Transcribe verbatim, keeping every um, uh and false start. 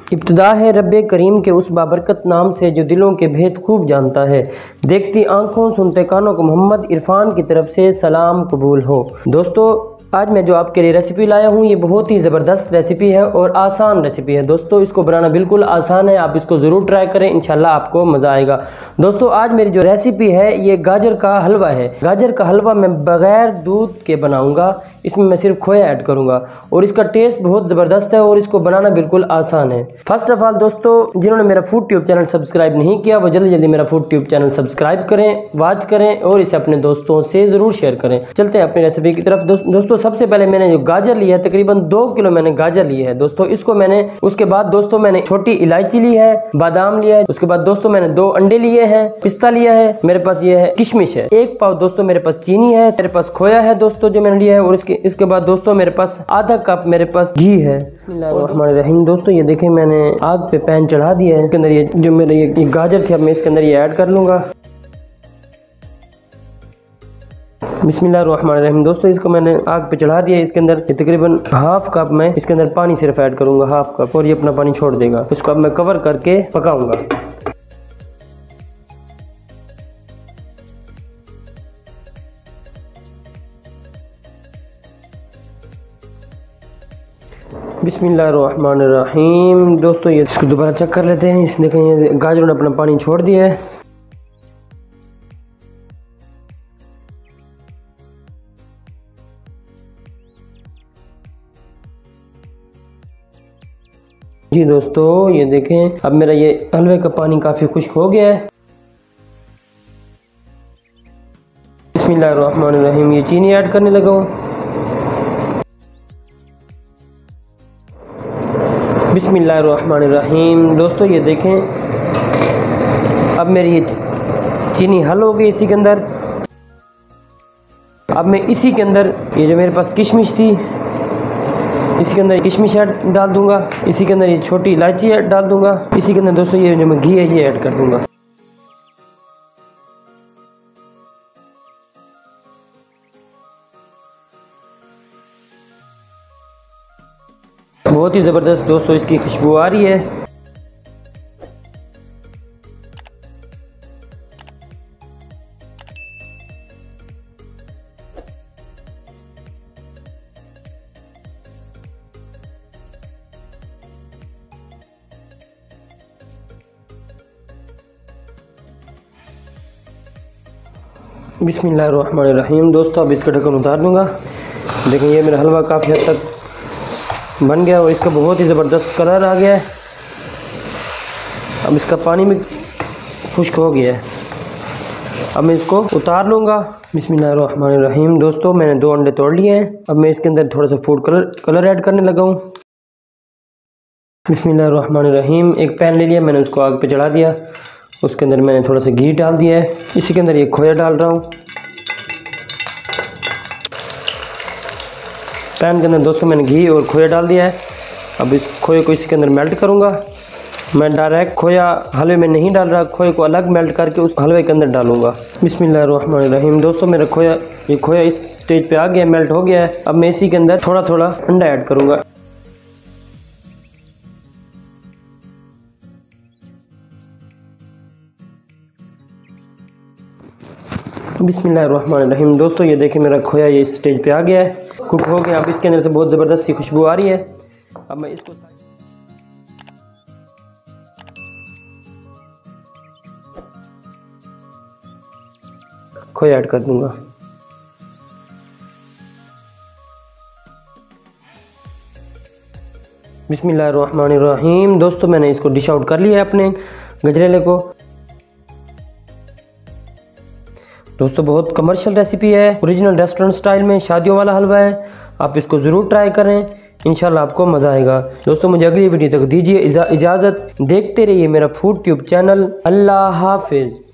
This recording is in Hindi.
इब्तिदा है रब्बे करीम के उस बाबरकत नाम से जो दिलों के भेद खूब जानता है। देखती आंखों सुनते कानों को मोहम्मद इरफान की तरफ से सलाम कबूल हो। दोस्तों आज मैं जो आपके लिए रेसिपी लाया हूँ ये बहुत ही ज़बरदस्त रेसिपी है और आसान रेसिपी है। दोस्तों इसको बनाना बिल्कुल आसान है, आप इसको ज़रूर ट्राई करें, इंशाल्लाह आपको मज़ा आएगा। दोस्तों आज मेरी जो रेसिपी है ये गाजर का हलवा है। गाजर का हलवा मैं बग़ैर दूध के बनाऊँगा, इसमें मैं सिर्फ खोया ऐड करूँगा और इसका टेस्ट बहुत ज़बरदस्त है और इसको बनाना बिल्कुल आसान है। फर्स्ट ऑफ ऑल दोस्तों जिन्होंने मेरा फूड ट्यूब चैनल सब्सक्राइब नहीं किया वो जल्दी जल्दी मेरा फूड ट्यूब चैनल सब्सक्राइब करें, वॉच करें और इसे अपने दोस्तों से ज़रूर शेयर करें। चलते हैं अपनी रेसिपी की तरफ। दोस्तों सबसे पहले मैंने जो गाजर लिया है तकरीबन दो किलो मैंने गाजर ली है दोस्तों। इसको मैंने उसके बाद दोस्तों मैंने छोटी इलायची ली है, बादाम लिया है, उसके बाद दोस्तों मैंने दो अंडे लिए हैं, पिस्ता लिया है, मेरे पास ये है किशमिश है, एक पाव दोस्तों मेरे पास चीनी है, मेरे पास खोया है दोस्तों जो मैंने लिया है और इसके इसके बाद दोस्तों मेरे पास आधा कप मेरे पास घी है। बिस्मिल्लाहिर्रहमानिर्रहीम। दोस्तों ये देखें मैंने आग पे पैन चढ़ा दिया है, इसके अंदर ये जो मेरे ये, ये गाजर थी अब मैं इसके अंदर ये ऐड कर लूंगा। बिस्मिल्लाहिर्रहमानिर्रहीम। दोस्तों इसको मैंने आग पे चढ़ा दिया है, इसके अंदर तकरीबन हाफ कप मैं इसके अंदर पानी सिर्फ ऐड करूंगा, हाफ कप, और ये अपना पानी छोड़ देगा। इसको अब मैं कवर करके पकाऊंगा। बिस्मिल्लाहिर्रहमानिर्रहीम। दोस्तों ये इसको दोबारा चेक कर लेते हैं। इस देखें ये गाजरों ने अपना पानी छोड़ दिया है। जी दोस्तों ये देखें अब मेरा ये हलवे का पानी काफ़ी खुश्क हो गया है। बिस्मिल्लाहिर्रहमानिर्रहीम। ये चीनी ऐड करने लगा हूँ। बिस्मिल्लाहिर्रहमानिर्रहीम। दोस्तों ये देखें अब मेरी ये चीनी हल हो गई। इसी के अंदर अब मैं इसी के अंदर ये जो मेरे पास किशमिश थी इसी के अंदर किशमिश ऐड डाल दूंगा। इसी के अंदर ये छोटी इलायची ऐड डाल दूंगा। इसी के अंदर दोस्तों ये जो मैं घी है ये ऐड कर दूंगा। बहुत ही ज़बरदस्त दोस्तों इसकी खुशबू आ रही है। बिस्मिल्लाहिर्रहमानिर्रहीम। दोस्तों अब इसका ढक्कन उतार दूंगा। देखें ये मेरा हलवा काफ़ी हद तक बन गया और इसका बहुत ही ज़बरदस्त कलर आ गया है। अब इसका पानी भी खुश्क हो गया है। अब मैं इसको उतार लूँगा। बिस्मिल्लाहिर्रहमानिर्रहीम। दोस्तों मैंने दो अंडे तोड़ लिए हैं। अब मैं इसके अंदर थोड़ा सा फूड कलर कलर ऐड करने लगा हूँ। बिस्मिल्लाहिर्रहमानिर्रहीम। एक पैन ले लिया मैंने, उसको आग पे चढ़ा दिया। उसके अंदर मैंने थोड़ा सा घी डाल दिया है। इसी के अंदर ये खोया डाल रहा हूँ। पैन के अंदर दोस्तों मैंने घी और खोया डाल दिया है। अब इस खोए को इसके अंदर मेल्ट करूँगा। मैं डायरेक्ट खोया हलवे में नहीं डाल रहा, खोए को अलग मेल्ट करके उस हलवे के अंदर डालूँगा। बिस्मिल्लाहिर्रहमानिर्रहीम। दोस्तों मेरा खोया ये खोया इस स्टेज पे आ गया, मेल्ट हो गया है। अब मैं इसी के अंदर थोड़ा थोड़ा अंडा ऐड करूँगा। बिस्मिल्लाहिर्रहमानिर्रहीम। दोस्तों ये देखिए मेरा खोया ये इस स्टेज पे आ गया है, कुक हो गया। अब इसके अंदर से बहुत ज़बरदस्त सी खुशबू आ रही है। अब मैं इसको खोया ऐड कर दूंगा। बिस्मिल्लाहिर्रहमानिर्रहीम। दोस्तों मैंने इसको डिश आउट कर लिया है अपने गजरेले को। दोस्तों बहुत कमर्शियल रेसिपी है, ओरिजिनल रेस्टोरेंट स्टाइल में शादियों वाला हलवा है। आप इसको ज़रूर ट्राई करें, इंशाल्लाह आपको मज़ा आएगा। दोस्तों मुझे अगली वीडियो तक दीजिए इजाज़त। देखते रहिए मेरा फूड ट्यूब चैनल। अल्लाह हाफिज़।